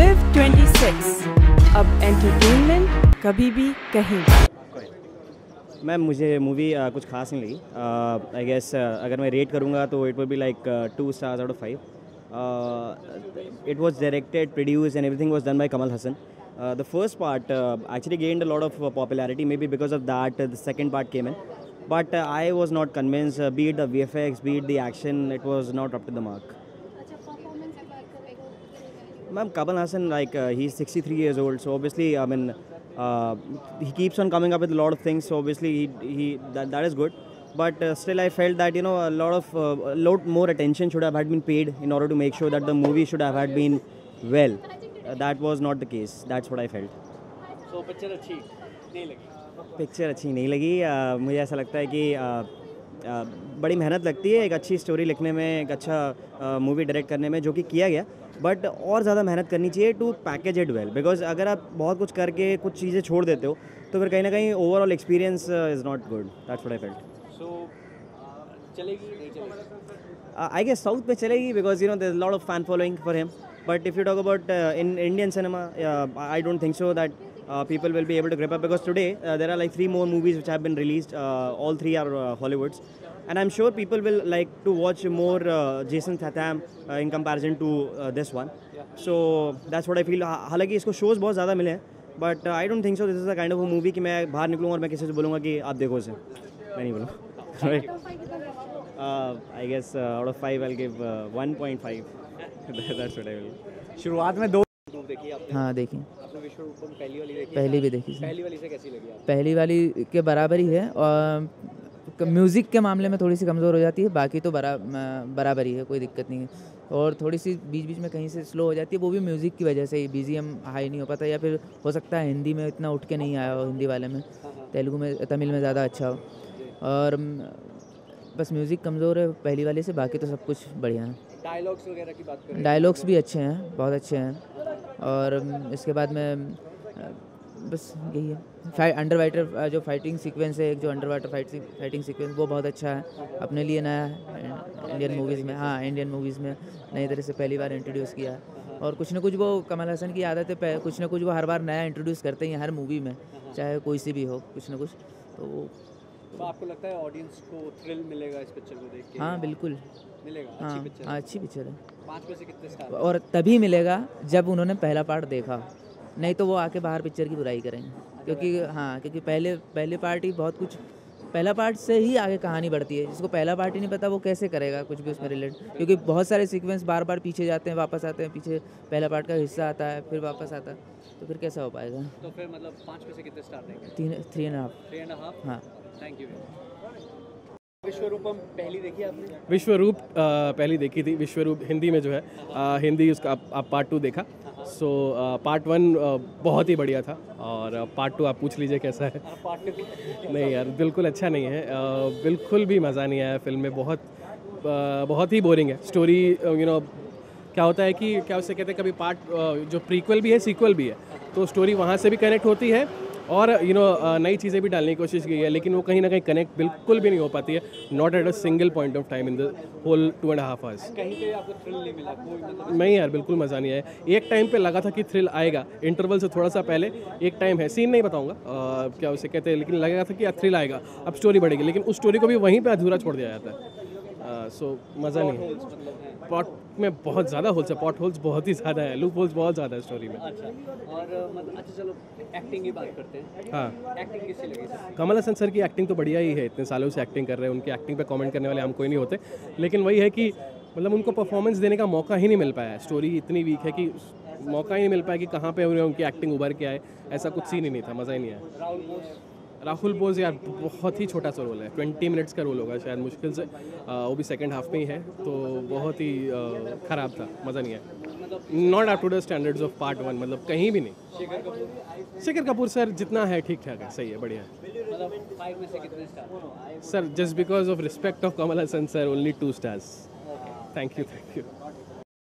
Live 26 अब entertainment कभी भी कहीं भी। मैम मुझे मूवी कुछ खास नहीं लगी। आई गेस अगर मैं रेट करूँगा तो it will be like 2 stars out of 5. It was directed, produced and everything was done by Kamal Hassan. The first part actually gained a lot of popularity, maybe because of that the second part came in. But I was not convinced, be it the VFX, be it the action, it was not up to the mark. Ma'am, Kamal Hassan, like he's 63 years old, so obviously, I mean, he keeps on coming up with a lot of things. So obviously, that is good. But still, I felt that a lot more attention should have had been paid in order to make sure that the movie should have had been well. That was not the case. That's what I felt. So picture अच्छी नहीं लगी? Picture अच्छी नहीं लगी। मुझे ऐसा लगता है कि बड़ी मेहनत लगती है एक अच्छी स्टोरी लिखने में, एक अच्छा मूवी डायरेक्ट करने में, जो कि किया गया। बट और ज़्यादा मेहनत करनी चाहिए to package it well, because अगर आप बहुत कुछ करके कुछ चीज़ें छोड़ देते हो तो फिर कहीं ना कहीं overall experience is not good. That's what I felt. So चलेगी नहीं चलेगी? आई गेस साउथ में चलेगी because there is lot of fan following for him. But if you talk about in Indian cinema, I don't think so that people will be able to grip up, because today there are like 3 more movies which have been released. All 3 are Hollywoods, and I'm sure people will like to watch more Jason Statham in comparison to this one. So that's what I feel. हालांकि इसको shows बहुत ज़्यादा मिले हैं, but I don't think so this is the kind of a movie कि मैं बाहर निकलूँगा और मैं किसी से बोलूँगा कि आप देखो इसे। मैं नहीं बोलूँगा। Right? I guess out of 5 I'll give 1.5. That's what I will. शुरुआत में 2 देखी आपने? हाँ देखी। आपने विश्वरूपम पहली वाली देखी? पहली भी देखी। पहली वाली से कैसी लगी आपको? पहली वाली के बराबर ही है, और म्यूज़िक के मामले में थोड़ी सी कमज़ोर हो जाती है, बाकी तो बराबर ही है, कोई दिक्कत नहीं है। और थोड़ी सी बीच बीच में कहीं से स्लो हो जाती है, वो भी म्यूज़िक की वजह से ही। BGM हाई नहीं हो पाता, या फिर हो सकता है हिंदी में इतना उठ के नहीं आया हो, हिंदी वाले में, तेलुगु में, तमिल में ज़्यादा अच्छा हो। और बस म्यूज़िक कमज़ोर है पहली वाली से, बाकी तो सब कुछ बढ़िया है। डायलॉग्स वगैरह की बात करें? डायलॉग्स भी अच्छे हैं, बहुत अच्छे हैं। और इसके बाद में बस यही है। अंडर वाटर जो फाइटिंग सीक्वेंस है, एक जो अंडर वाटर फाइटिंग सीक्वेंस, वो बहुत अच्छा है, अपने लिए नया है इंडियन मूवीज़ में। हाँ, इंडियन मूवीज़ में नई तरह से पहली बार इंट्रोड्यूस किया है। और कुछ ना कुछ वो कमल हसन की आदत है, कुछ ना कुछ वो हर बार नया इंट्रोड्यूस करते हैं हर मूवी में, चाहे कोई सी भी हो, कुछ ना कुछ। तो आपको लगता है ऑडियंस को थ्रिल मिलेगा इस पिक्चर को देख के? हाँ बिल्कुल मिलेगा। हाँ, अच्छी पिक्चर? हाँ अच्छी पिक्चर है। 5 में से कितने स्टार? और तभी मिलेगा जब उन्होंने पहला पार्ट देखा, नहीं तो वो आके बाहर पिक्चर की बुराई करेंगे। क्योंकि पहले पार्ट ही बहुत कुछ, पहला पार्ट से ही आगे कहानी बढ़ती है। जिसको पहला पार्ट ही नहीं पता वो कैसे करेगा कुछ भी उसमें रिलेट, क्योंकि बहुत सारे सीक्वेंस बार बार पीछे जाते हैं, वापस आते हैं, पीछे पहला पार्ट का हिस्सा आता है, फिर वापस आता है, तो फिर कैसा हो पाएगा? तो फिर मतलब 5 में से कितने स्टार देंगे? 3.5। 3.5? हाँ। Thank you. विश्वरूपम पहली देखी आपने? विश्वरूप पहली देखी थी। विश्वरूप हिंदी में जो है, हिंदी उसका आप पार्ट 2 देखा। सो पार्ट 1 बहुत ही बढ़िया था, और पार्ट 2 आप पूछ लीजिए कैसा है। पार्ट 2 नहीं यार, बिल्कुल अच्छा नहीं है, बिल्कुल भी मज़ा नहीं आया फिल्म में। बहुत ही बोरिंग है स्टोरी। क्या होता है कि क्या उसे कहते हैं, कभी पार्ट जो प्रीक्वल भी है, सीक्वल भी है, तो स्टोरी वहाँ से भी कनेक्ट होती है, और नई चीज़ें भी डालने की कोशिश की है, लेकिन वो कहीं ना कहीं कनेक्ट बिल्कुल भी नहीं हो पाती है। Not at a single point of time in the whole 2.5 hours। कहीं पे आपको थ्रिल नहीं मिला? कोई मतलब नहीं यार, बिल्कुल मज़ा नहीं आया। एक टाइम पे लगा था कि थ्रिल आएगा, इंटरवल से थोड़ा सा पहले एक टाइम है, सीन नहीं बताऊंगा क्या उसे कहते हैं, लेकिन लगा था कि थ्रिल आएगा, अब स्टोरी बढ़ेगी, लेकिन उस स्टोरी को भी वहीं पे अधूरा छोड़ दिया जाता है। सो मज़ा नहीं है। प्लॉट में बहुत ज़्यादा होल्स है, प्लॉट होल्स बहुत ही ज़्यादा है, लूप होल्स बहुत ज़्यादा है स्टोरी में। अच्छा, और मतलब अच्छा चलो एक्टिंग की बात करते हैं। हाँ, एक्टिंग कैसी लगी? कमल हसन सर की एक्टिंग तो बढ़िया ही है, इतने सालों से एक्टिंग कर रहे हैं, उनकी एक्टिंग पे कमेंट करने वाले हम कोई नहीं होते, लेकिन वही है कि मतलब उनको परफॉर्मेंस देने का मौका ही नहीं मिल पाया है। स्टोरी इतनी वीक है कि मौका ही नहीं मिल पाया कि कहाँ पे उनकी एक्टिंग उभर के आए, ऐसा कुछ सीन ही नहीं था, मज़ा ही नहीं आया। राहुल बोस यार बहुत ही छोटा सा रोल है, 20 मिनट्स का रोल होगा शायद मुश्किल से, वो भी सेकंड हाफ में ही है, तो बहुत ही ख़राब था, मज़ा नहीं आया। Not up to the standards of part 1, मतलब कहीं भी नहीं। शेखर कपूर सर जितना है ठीक ठाक है, सही है, बढ़िया है। मतलब 5 में से कितने star? Sir just because of respect of Kamal Haasan sir, only 2 stars। Thank you.